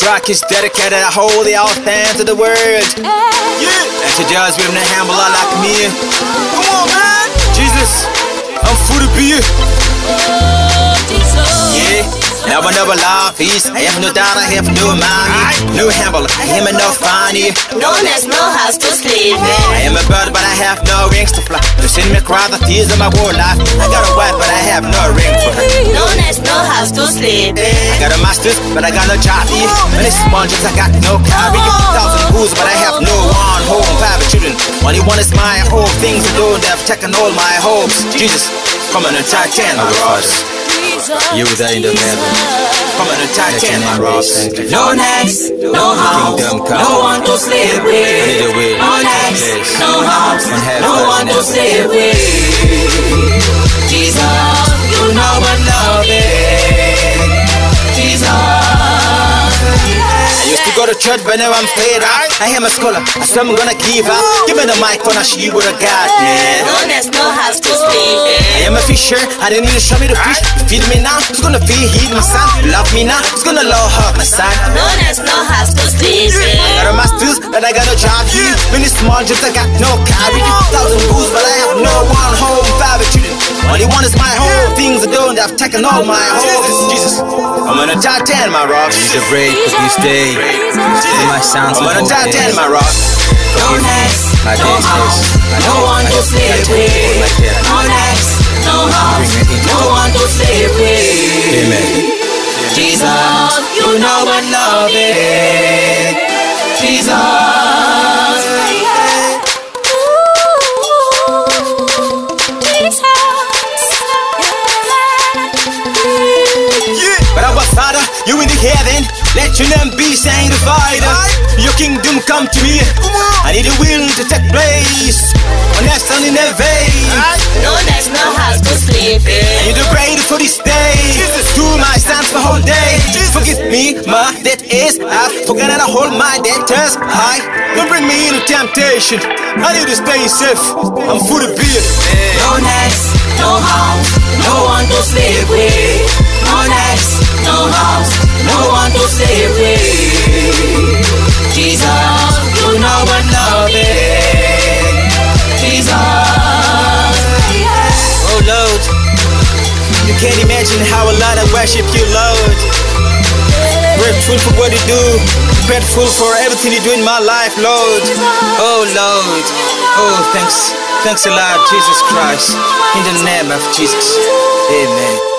track is dedicated, I hold the offhand to the word. Yeah. And to judge with the humble like me. Come on, man. Jesus, I'm FOUTY-BE. Yeah. Never love peace. I have no doubt, I have no money. No humble, I am enough funny. No nest, no house to sleep in. I am a bird, but I have no wings to fly. To send me cry the tears of my whole life. I got a wife, but I have no ring for her. No nest, no house to sleep in. I got a master's, but I got no job here. Many sponges, I got no carry. 1,000 booze, but I have no one home. 5 children, only one is my whole. Things I do, they've taken all my hopes. Jesus, come on and Titan, my Father. You there in the heaven. Come on and Titan, my Ross. No nest, no house, no one to sleep with. No nest, no house, no one to sleep with. Jesus, you know what love is. Jesus. I used to go to church, but now I'm fed up. I am a scholar, so I'm gonna give up. Give me the mic for now, she would have got me. No nest, no house to sleep in. I am a fisher, I didn't need to show me the fish. You feed me now, who's gonna feed my son? You love me now, who's gonna love her, my son? No nest, no house to sleep in. I got a master's, but I got no job here. Many small jobs, I got no carry. 1,000 booze, but I have no one home. 5 children, only one is my home. Things I do, they've taken all my home. Jesus, I'm on a Titan, my rocks. Need a break for this day. My sounds I'm on a Titan, my rocks. No nest, no house, no one to sleep with. No nest, no house, no one to sleep with. Amen. Jesus, you know what love is. Jesus. But our Father, you in the heaven, let your name be sanctified. Your kingdom come to me. I need a will to take place on that sun in the vein. No nest, no house to sleep in. I need to pray for this day. Do my sins for whole day. Forgive me, my debt is high. Forget that I hold my debtors high. Don't bring me into temptation. I need to stay safe. I'm FOUTY-BE. No nest, no house, no one to sleep with. No nest, no house, no one to sleep with. Jesus, you know what love is. Jesus. Oh Lord, you can't imagine how a lot I worship you, Lord. Grateful for what you do, grateful for everything you do in my life, Lord. Oh Lord, oh thanks a lot, Jesus Christ. In the name of Jesus, amen.